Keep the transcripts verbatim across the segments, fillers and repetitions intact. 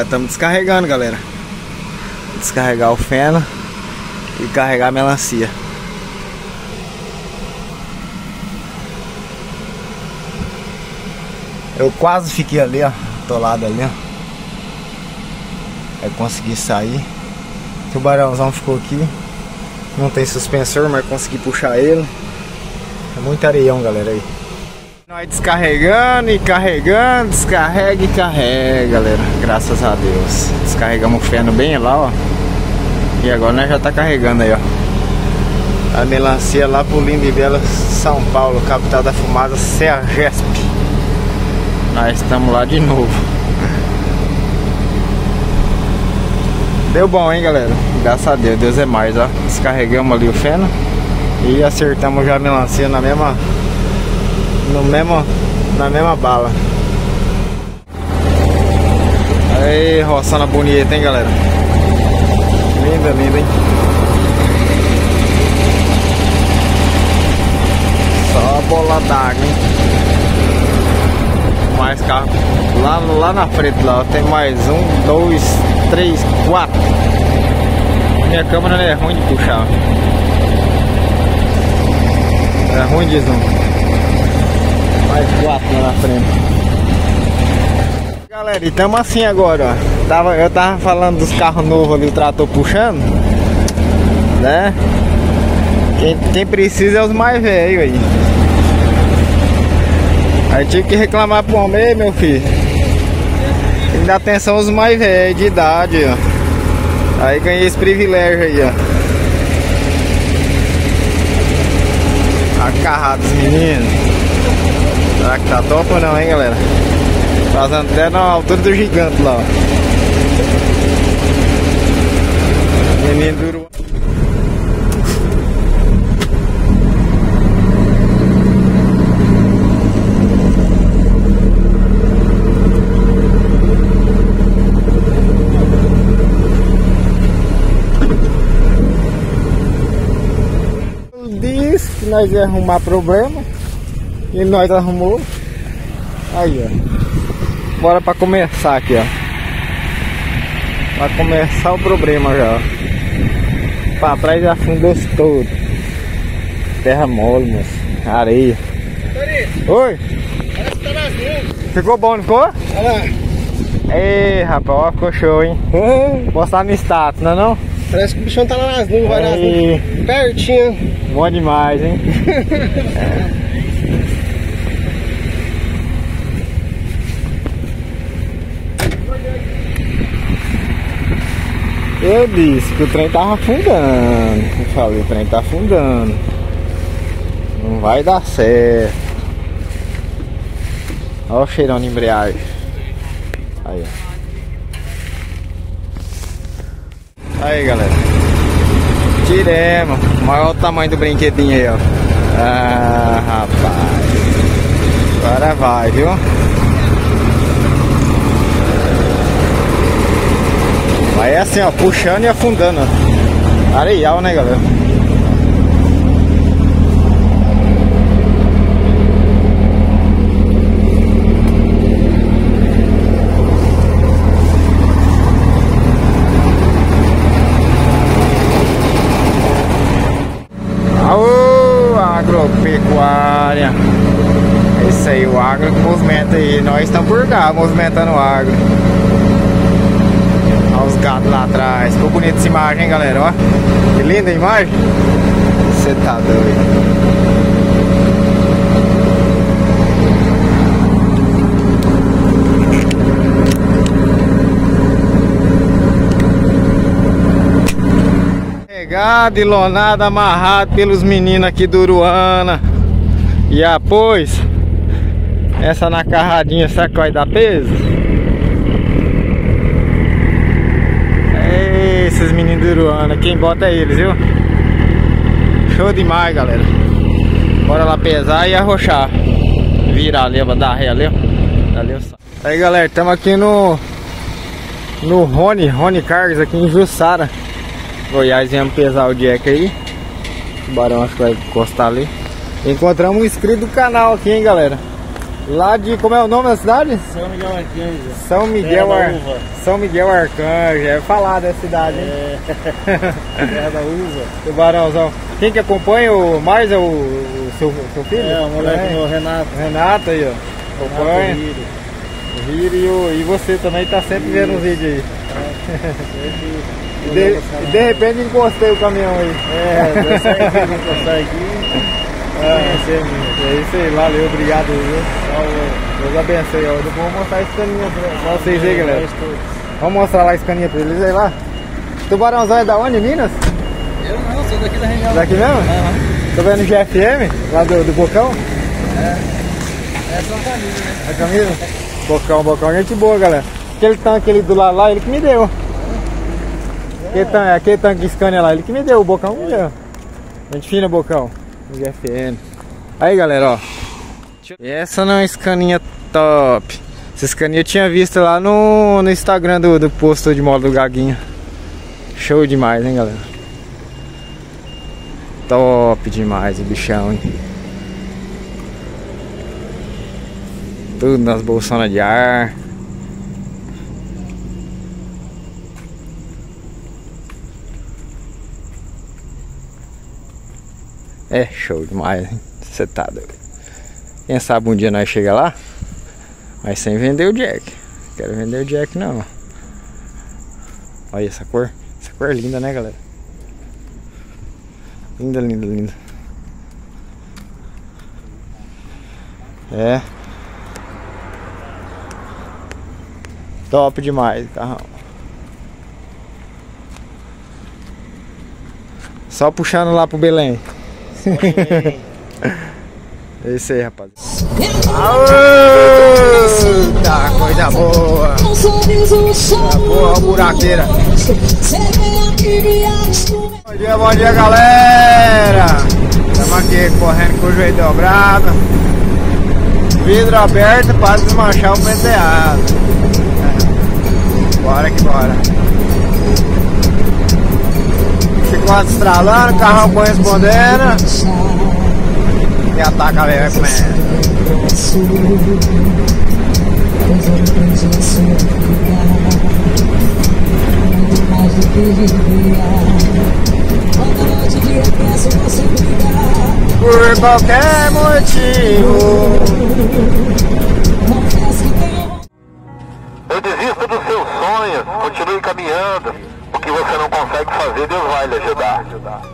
Já estamos descarregando, galera. Descarregar o feno e carregar a melancia. Eu quase fiquei ali, ó, atolado ali, ó. Aí consegui sair. O tubarãozão ficou aqui. Não tem suspensor, mas consegui puxar ele. É muito areião, galera, aí. Nós descarregando e carregando, descarrega e carrega, galera. Graças a Deus. Descarregamos o feno bem lá, ó. E agora nós já tá carregando aí, ó. A melancia lá pro lindo e belo São Paulo, capital da fumaça, Sergesp. Nós estamos lá de novo. Deu bom, hein, galera? Graças a Deus, Deus é mais, ó. Descarregamos ali o feno e acertamos já a melancia na mesma no mesmo na mesma bala. Aí, roçando bonita, hein, galera? Linda, linda, hein? Só a bola d'água, hein? Mais carro lá, lá na frente, lá tem mais um, dois, três, quatro. Minha câmera é ruim de puxar. É ruim de zoom. Mais quatro lá na frente. Galera, e tamo assim agora, ó. Tava, eu tava falando dos carros novos ali, o trator puxando, né? Quem, quem precisa é os mais velhos aí. Aí tive que reclamar pro homem, meu filho. Tem que dar atenção aos mais velhos de idade, ó. Aí ganhei esse privilégio aí, ó. Acarrado dos meninos. Será que tá top ou não, hein, galera? Fazendo até na altura do gigante lá, ó. Menino duro. Que nós ia arrumar problema e nós arrumou. Aí, ó, bora pra começar aqui, ó, pra começar o problema já, ó. Pra trás afundou todo, terra mole, moço, areia. Oi, parece que tá nas nuvens. Ficou bom, não ficou? Olha lá. Ei, rapaz, ó, ficou show, hein? Uhum. Postar no status, não é não? Parece que o bichão tá lá nas nuvens, vai nas nuvens, pertinho. Bom demais, hein? Eu disse que o trem tava afundando. Eu falei, o trem tá afundando. Não vai dar certo. Olha o cheirão de embreagem. Aí, ó. Aí, galera. Tiremos. Olha o tamanho do brinquedinho aí, ó. Ah, rapaz. Agora vai, viu? Vai assim, ó, puxando e afundando, ó. Areial, né, galera? Agropecuária. Esse aí, o agro que movimenta aí. Nós estamos por cá, movimentando o agro. Olha os gatos lá atrás. Ficou bonita essa imagem, hein, galera? Ó, que linda a imagem. Você tá doido. Carregado e lonado, amarrado pelos meninos aqui do Uruana. E após essa na carradinha, será que vai dar peso? É, esses meninos do Uruana, quem bota é eles, viu? Show demais, galera. Bora lá pesar e arrochar. Virar ali, vou dar ré ali, ó. Ali, ó. Aí, galera, estamos aqui no No Rony, Rony Cargas, aqui em Jussara, Goiás. Viemos pesar o jack aí. O tubarão acho que vai encostar ali. Encontramos um inscrito do canal aqui, hein, galera. Lá de, como é o nome da cidade? São Miguel Arcanjo. São Miguel, Ar... São Miguel Arcanjo, é falar dessa cidade, hein? É. Terra da uva. Tubarãozão. Quem que acompanha o mais é o, o seu, seu filho? É, o moleque, o Renato. Renato aí, ó. Acompanha. O Hiro e, o, e você também tá sempre Isso. vendo os vídeos aí. É, e, de, e de repente encostei o caminhão aí. É, deu certo encostar aqui. É, é isso aí, valeu, obrigado aí, viu? Deus abençoe. Eu vou mostrar esse caninha pra vocês aí, galera. Vamos mostrar lá esse caninha pra eles aí lá. Tubarãozão é da onde, Minas? Eu não, sou daqui da região. Daqui mesmo? Uhum. Tô vendo G F M, lá do, do Bocão? É. É só camisa, né? É camisa? Bocão, Bocão, gente boa, galera. Aquele tanque ali do lado lá, ele que me deu. Aquele tanque, aquele tanque Scania lá, ele que me deu, o Bocão me deu. Gente fina, Bocão. G F M. Aí, galera, ó. Essa não é uma Scania top. Essa Scania eu tinha visto lá no, no Instagram do, do posto de moto do Gaguinho. Show demais, hein, galera. Top demais o bichão, hein. Tudo nas bolsonas de ar. É show demais, hein? Você tá doido. Quem sabe um dia nós chega lá, mas sem vender o Jack. Não quero vender o Jack não. Olha essa cor. Essa cor é linda, né, galera? Linda, linda, linda. É. Top demais, carrão. Só puxando lá pro Belém. É isso aí, rapaz. Tá, coisa boa. Coisa boa, buraqueira. Bom dia, bom dia, galera. Estamos aqui correndo com o joelho dobrado. Vidro aberto para desmanchar o penteado. Bora que bora. Quatro estralando, carrão correspondendo. E ataca a velha comendo. Por qualquer motivo. Eu desisto dos seus sonhos, continue caminhando. O que você não consegue fazer, Deus vai lhe ajudar.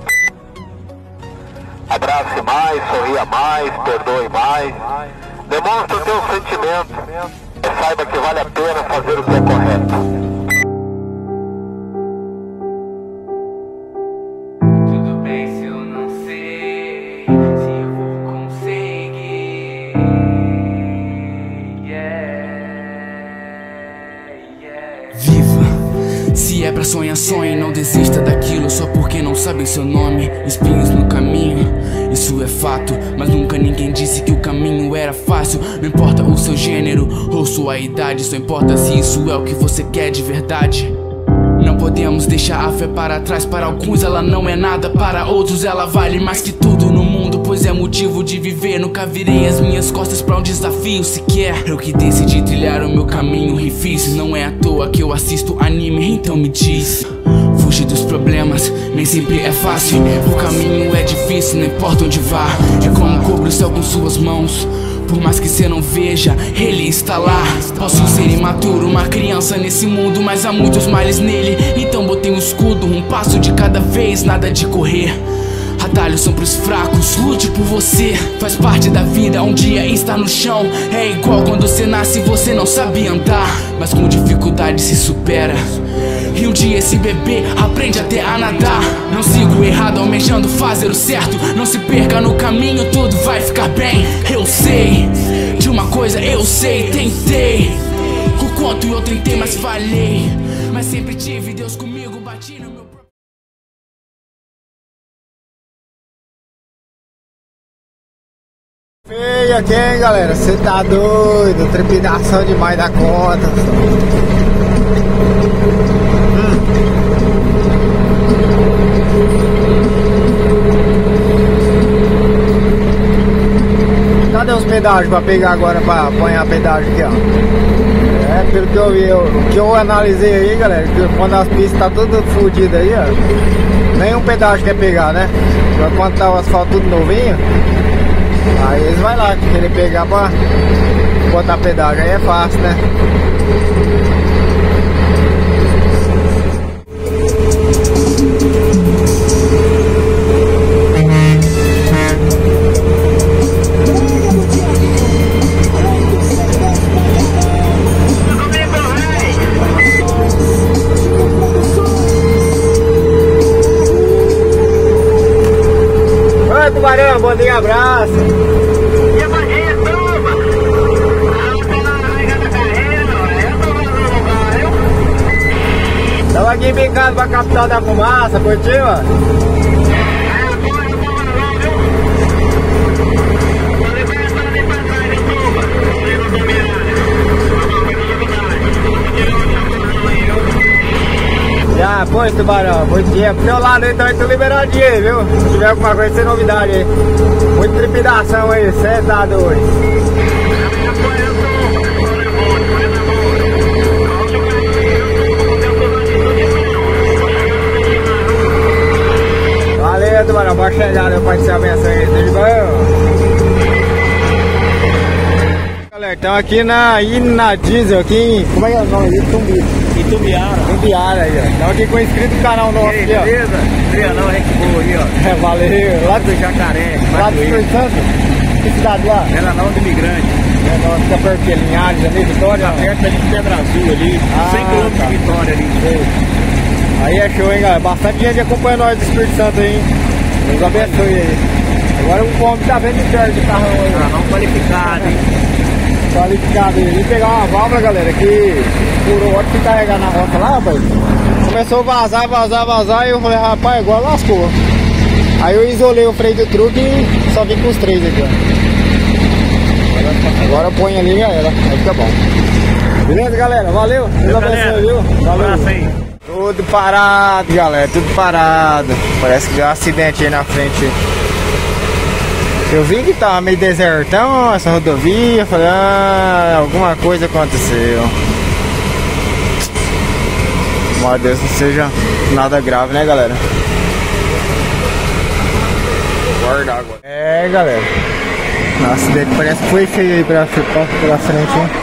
Abrace mais, sorria mais, perdoe mais. Demonstre o teu sentimento. E saiba que vale a pena fazer o que é correto. Tudo bem se eu não sei se eu vou conseguir. Yeah, yeah. Viva! Se é pra sonhar, sonhe, não desista daquilo só porque não sabem seu nome. Espinhos no caminho, isso é fato, mas nunca ninguém disse que o caminho era fácil. Não importa o seu gênero ou sua idade, só importa se isso é o que você quer de verdade. Não podemos deixar a fé para trás. Para alguns ela não é nada, para outros ela vale mais que tudo no mundo, pois é motivo de viver. Nunca virei as minhas costas pra um desafio sequer. Eu que decidi trilhar o meu caminho e fiz. Não é à toa que eu assisto anime, então me diz. Fugir dos problemas nem sempre é fácil. O caminho é difícil, não importa onde vá. É como cobra o céu com suas mãos. Por mais que cê não veja, ele está lá. Posso ser imaturo, uma criança nesse mundo, mas há muitos males nele. Então botei um escudo, um passo de cada vez, nada de correr. Atalhos são pros fracos, lute por você. Faz parte da vida, um dia estar no chão. É igual quando você nasce e você não sabe andar, mas com dificuldade se supera. E um dia esse bebê aprende até a nadar. Não sigo errado, almejando fazer o certo. Não se perca no caminho, tudo vai ficar bem. Eu sei, de uma coisa eu sei, tentei. O quanto eu tentei, mas falhei. Mas sempre tive Deus comigo, bati no meu... Feio aqui, hein, galera? Você tá doido? Trepidação demais da conta. Hum. Cadê os pneus? pedágio pra pegar agora, pra apanhar pedágio aqui, ó. É, pelo que eu vi, eu, o que eu analisei aí, galera, que quando as pistas tá tudo fodidas aí, ó, nenhum pedágio quer pegar, né? Então, quando tá o asfalto tudo novinho, aí eles vai lá querer pegar pra botar pedágio, aí é fácil, né? Oi, Tubarão, bom dia, abraço. E a barrinha, toma! Ah, tá na regata da carreira, eu tô vazando o carro, viu? Tava aqui bicando pra capital da fumaça, curtiu? Ah, eu tô, eu tô vazando, viu? Vou levar essa ali pra trás, eu toma! Eu não tô mirando. Já, pois, Tubarão, muito dia. Pro teu lado aí também tô liberadinho aí, viu? Se tiver alguma coisa, sem novidade aí. Muita trepidação aí, cê tá doido. Valeu, Tubarão, pode chegar, meu pai, se abençoe aí, tudo bom? Galera, estamos aqui na Ina Diesel, aqui em... Como é que é o nome disso? Tumbi. Itumbiara. Tumbiara aí, ó. Estamos aqui com o inscrito do canal nosso aqui, ó. Beleza? Trianão, gente boa aí, ó. É, valeu. Lá do Jacaré. Lá do Espírito Santo? Que cidade lá? Ela não de imigrante. É, não, fica perto de Linhares ali, Vitória? Tá perto ali de Pedra Azul ali. Ah, cem quilômetros tá. de Vitória ali. Aí é show, hein, galera? Bastante gente acompanha nós do Espírito Santo aí, hein? Deus abençoe aí. Agora o homem tá vendo de perto de carro aí. Ah, não qualificado, hein? Qualificado aí. Vim pegar uma válvula, galera, que furou, hora que carregar na roça lá, rapaz. Começou a vazar, vazar, vazar, e eu falei, rapaz, agora lascou. Aí eu isolei o freio do truque e só vim com os três aqui, ó. Agora põe ali, galera, aí fica bom. Beleza, galera? Valeu, Deus abençoe, viu? Valeu. Tudo parado, galera, tudo parado. Parece que deu um acidente aí na frente. Eu vi que tava meio desertão essa rodovia, falei, ah, alguma coisa aconteceu. Mas Deus não seja nada grave, né, galera? Guardar agora. É, galera. O acidente parece que foi feio aí pra, pra, pela frente, hein?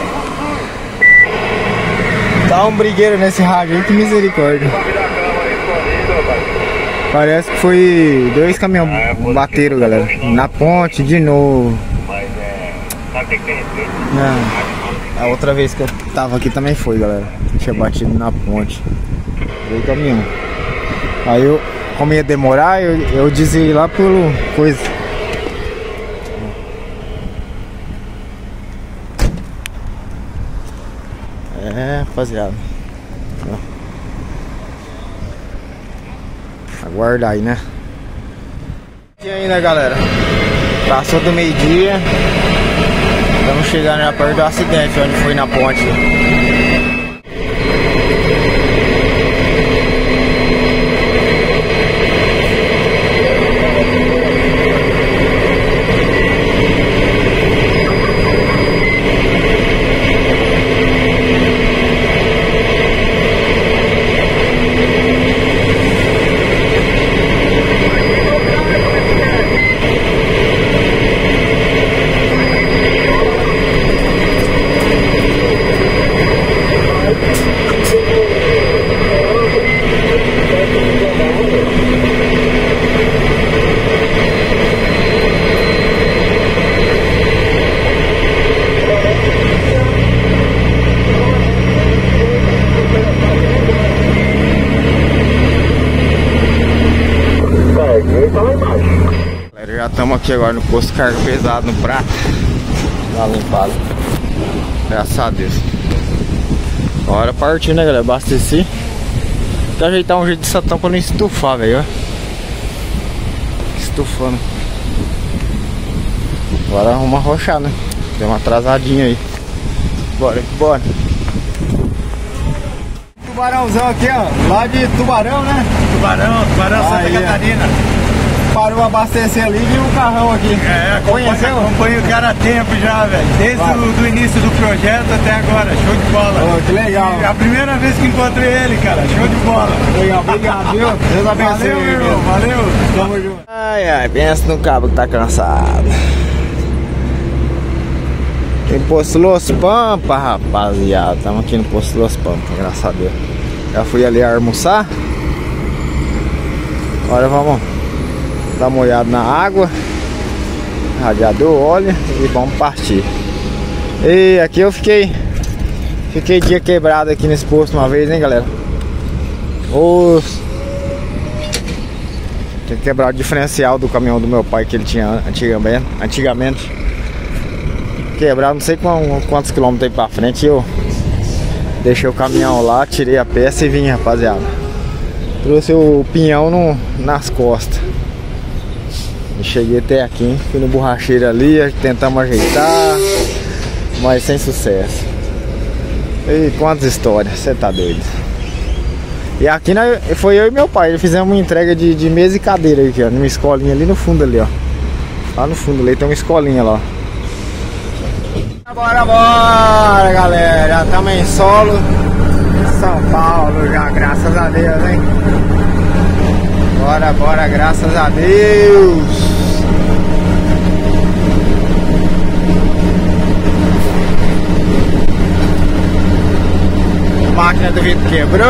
Tá um brigueiro nesse rádio aí, que misericórdia. Parece que foi dois caminhões bateram, galera. Na ponte de novo. Não, a outra vez que eu tava aqui também foi, galera. Tinha batido na ponte. Dois caminhão. Aí eu, como ia demorar, eu, eu desviei lá pelo coisa. É, rapaziada. Aguarda aí, né? E aí, né, galera? Passou do meio-dia. Estamos chegando já perto do acidente, onde foi na ponte. Galera, já estamos aqui agora no posto de carga pesado no Prata. Dá uma limpada. Graças a Deus. Bora partir, né, galera? Abasteci. Tem que ajeitar um jeito de satão pra não estufar, velho. Estufando. Agora arruma arrochar, né? Deu uma atrasadinha aí. Bora, bora. Tubarãozão aqui, ó. Lá de Tubarão, né? Tubarão, Tubarão, Santa Aí, Catarina. parou a abastecer ali e viu o carrão aqui. É, Conheceu? acompanho o cara há tempo já, velho. Desde Vai. o do início do projeto até agora. Show de bola. Oh, que legal. É a primeira vez que encontrei ele, cara. Show de bola. Legal, obrigado, viu? Deus abençoe. Valeu, meu irmão. Valeu. Tamo junto. Ai, ai, pensa no cabo que tá cansado. Tem posto Los Pampas, rapaziada. Estamos aqui no posto Los Pampas, graças a Deus. Já fui ali almoçar. Agora vamos dar uma olhada na água, radiador, óleo e vamos partir. E aqui eu fiquei Fiquei dia quebrado aqui nesse posto uma vez, hein, galera. Os... Tinha quebrado o diferencial do caminhão do meu pai que ele tinha antigamente, antigamente. Quebrado não sei quantos quilômetros aí pra frente. Eu deixei o caminhão lá, tirei a peça e vim, rapaziada. Trouxe o pinhão no, nas costas. E cheguei até aqui, hein? Fui no borracheiro ali, tentamos ajeitar, mas sem sucesso. E quantas histórias, você tá doido. E aqui né, foi eu e meu pai, fizemos uma entrega de, de mesa e cadeira aqui, ó, numa escolinha ali no fundo ali, ó. Lá no fundo ali tem uma escolinha lá. Bora, bora, galera. Já estamos em solo São Paulo já, graças a Deus, hein? Bora, bora, graças a Deus. A máquina do Vitor quebrou.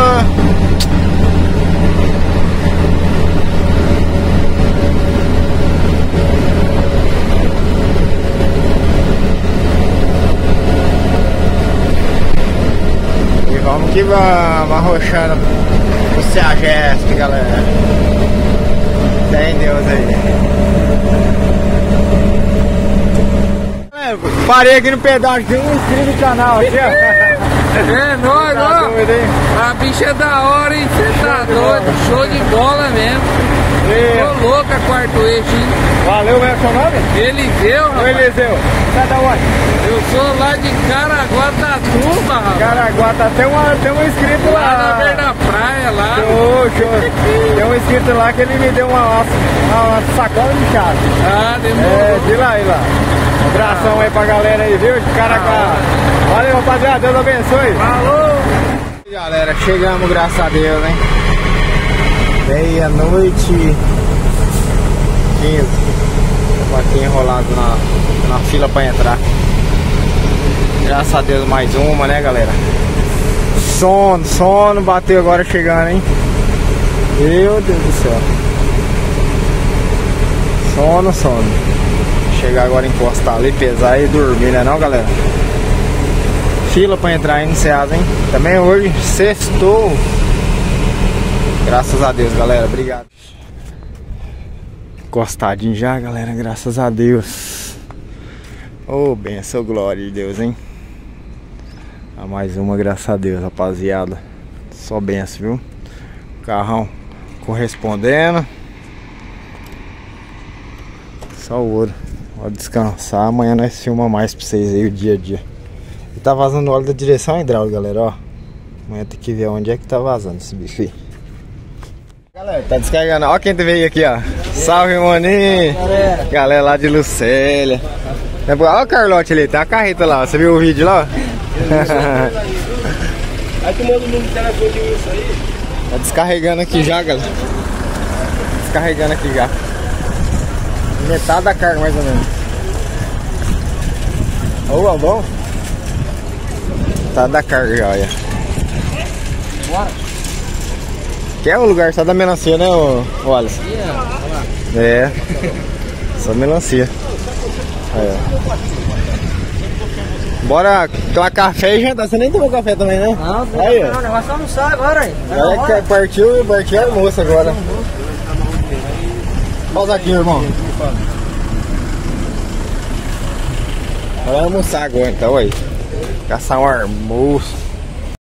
Vamos que vamos, arrochando o Ceagesp, galera. Tem Deus aí. Parei aqui no pedágio, tem um inscrito no canal aqui, ó. É, nóis, Tá ó. doido, hein? A bicha é da hora, hein? Você tá doido? Show de bola mesmo. E... Tô louca, quarto eixo, hein? Valeu, meu seu nome? Eliseu, Ô, rapaz. Eliseu, sai da onde? Eu sou lá de Caraguatatuba, rapaz. Caraguá, tem, uma, tem um inscrito Lá lá. na beira da praia, lá. Show, show. Tem um inscrito lá que ele me deu uma, uma, uma sacola de chá. Ah, demorou. É, de lá, de lá. Um abração aí pra galera aí, viu? De Caraguá. Valeu, rapaziada. Deus abençoe. Falou. Galera, chegamos, graças a Deus, hein? Meia-noite quinze. Tô aqui enrolado na, na fila pra entrar. Graças a Deus, mais uma, né, galera? Sono, sono, bateu agora chegando, hein? Meu Deus do céu. Sono, sono. Chegar agora, encostar ali, pesar e dormir, né não, galera? Fila pra entrar aí no Ceasa, hein? Também hoje, sextou. Graças a Deus, galera, obrigado. Encostadinho já, galera, graças a Deus. Ô, oh, benção, glória de Deus, hein? A mais uma, graças a Deus, rapaziada. Só benção, viu? Carrão correspondendo. Só o ouro. Pode descansar, amanhã nós filmamos mais pra vocês aí o dia a dia. E tá vazando óleo da direção hidráulica, galera, ó. Amanhã tem que ver onde é que tá vazando esse bicho aí. Galera, tá descarregando. Ó quem veio aqui, ó. Salve, Moninho. Galera. Galera lá de Lucélia. Ó o Carlote ali, tem uma carreta lá. Você viu o vídeo lá? Aí tu manda o número de telefone de isso aí. Tá descarregando aqui já, galera. Descarregando aqui já. Metade da carga, mais ou menos. Ô, oh, bom. Metade da carga já, olha. Bora. Que é o lugar só da melancia, né, o Wallace? É. Só melancia. Aí, ó. Bora tomar café e jantar. Você nem tomou café também, né? Não, não, aí, não, o negócio é almoçar agora, hein? É que partiu, partiu almoço agora. Pausa aqui, irmão. Vamos almoçar agora, então, aí. Caçar um almoço.